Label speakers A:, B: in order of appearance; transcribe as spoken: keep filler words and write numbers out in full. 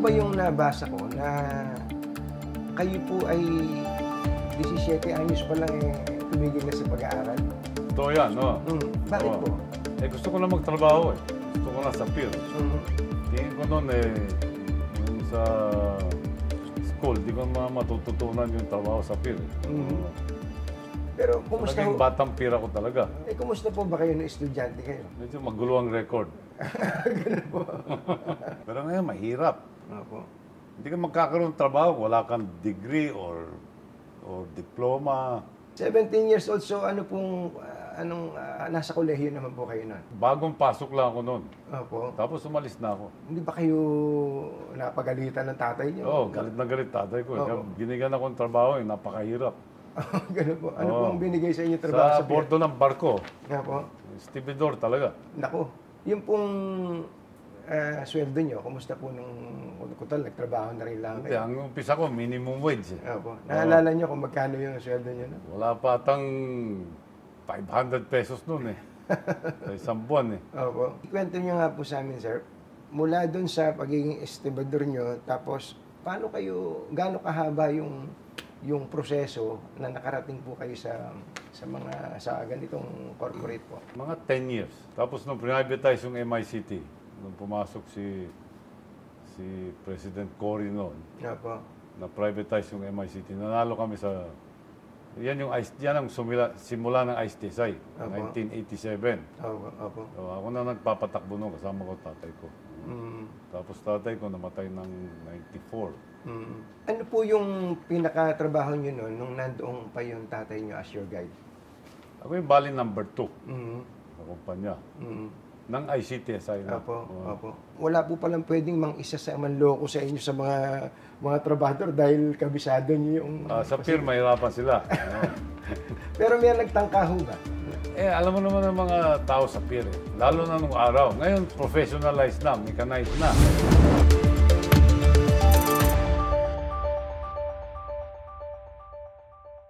A: ba yung nabasa ko na kayo po ay disisiete anyos pa lang eh, tumigil na sa pag-aaral?
B: Totoo yan, no?
A: Mm. Bakit
B: Oo.
A: po?
B: Eh, gusto ko na magtrabaho eh. Gusto ko na sa pier.
A: Mm.
B: Tingin ko noon eh, yung sa school, di ko ma matututunan yung trabaho sa pier. Eh.
A: Mm. Pero kumusta
B: Naging
A: ho?
B: batang pier ako talaga.
A: Eh, kumusta po ba kayo na estudyante kayo?
B: Medyo magulo ang record.
A: Ganun po.
B: Pero ngayon, mahirap.
A: Opo.
B: Hindi ka magkakaroon ng trabaho, wala kang degree or or diploma.
A: seventeen years old, so ano pong, ah, anong, ah, nasa kolehiyo naman po kayo na?
B: Bagong pasok lang ako noon.
A: Opo.
B: Tapos umalis na ako.
A: Hindi ba kayo napagalitan ng tatay niyo?
B: Oo, oh, galit na galit tatay ko.
A: Oo.
B: Binigyan ako ng trabaho, eh, napakahirap.
A: Ganun po. Ano
B: Oo.
A: po ang binigay sa inyo trabaho
B: Sa
A: sa pier?
B: bordo ng barko,
A: Nga po.
B: stevedore talaga.
A: Naku, yung pong ah, sweldo nyo, kumusta po nung kutal, nagtrabaho na rin lang
B: Hindi,
A: kayo?
B: ang umpisa ko, minimum wage. Eh.
A: Opo. Naalala nyo kung magkano yung sweldo nyo? No?
B: Wala pa atang five hundred pesos noon eh. Sa isang buwan eh.
A: Opo. Ikwento nyo nga po sa amin, sir. Mula doon sa pagiging estibador nyo, tapos paano kayo, gaano kahaba yung yung proseso na nakarating po kayo sa sa mga sa ganitong corporate po?
B: Mga ten years. Tapos nung privatize yung M I C T, nung pumasok si si President Cory noon,
A: Opo.
B: na privatize yung M I C T, nanalo kami sa yan yung ice, yan ang sumila, simula ng Ice Desai,
A: Opo.
B: nineteen eighty-seven.
A: Opo. Opo.
B: So, ako na nagpapatakbo noon, kasama ko tatay ko.
A: Mm.
B: Tapos tatay ko namatay ng ninety-four.
A: Mm. Ano po yung pinakatrabaho nyo noon nung nandoong pa yung tatay nyo as your guide?
B: Ako yung bali number two
A: Mm.
B: na kumpanya.
A: Mm.
B: Ng I C T S I na.
A: Opo,
B: Oo.
A: opo. Wala po palang pwedeng mang isa sa manloko sa inyo sa mga mga trabahador dahil kabisado niyo yung...
B: Ah, sa pier, mahirapan sila. Oo.
A: Pero may nagtangka ho ba?
B: Eh, alam mo naman ang mga tao sa pier eh. Lalo na nung araw. Ngayon, professionalized na, mechanized na.